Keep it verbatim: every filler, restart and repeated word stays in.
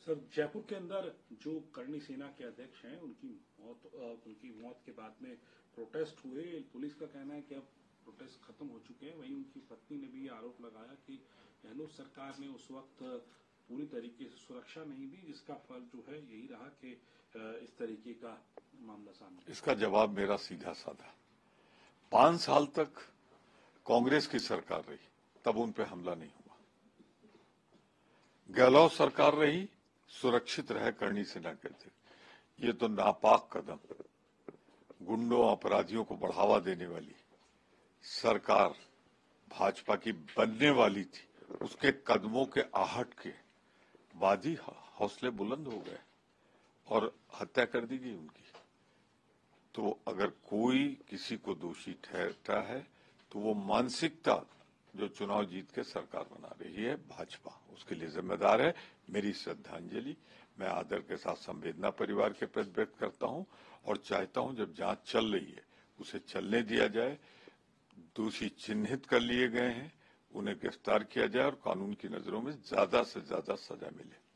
Sir, Jaipur के अंदर जो करणी सेना के अध्यक्ष हैं उनकी मौत उनकी मौत के बाद में प्रोटेस्ट हुए। पुलिस का कहना है कि अब प्रोटेस्ट खत्म हो चुके हैं। वहीं उनकी पत्नी ने भी आरोप लगाया कि गहलोत सरकार ने उस वक्त पूरी तरीके से सुरक्षा नहीं दी, जिसका फल जो है यही रहा कि इस तरीके का मामला सामने। इसका जवाब मेरा सीधा साधा, पांच साल तक कांग्रेस की सरकार रही, तब उन पे हमला नहीं हुआ। गहलोत सरकार रही, सुरक्षित रहे करणी सेना के अध्यक्ष। ये तो नापाक कदम, गुंडों अपराधियों को बढ़ावा देने वाली सरकार भाजपा की बनने वाली थी, उसके कदमों के आहट के बाद ही हौसले बुलंद हो गए और हत्या कर दी गई उनकी। तो अगर कोई किसी को दोषी ठहरता है तो वो मानसिकता जो चुनाव जीत के सरकार बना रही है भाजपा, उसके लिए जिम्मेदार है। मेरी श्रद्धांजलि मैं आदर के साथ संवेदना परिवार के प्रति व्यक्त करता हूं और चाहता हूं जब जांच चल रही है उसे चलने दिया जाए। दोषी चिन्हित कर लिए गए हैं, उन्हें गिरफ्तार किया जाए और कानून की नजरों में ज्यादा से ज्यादा सजा मिले।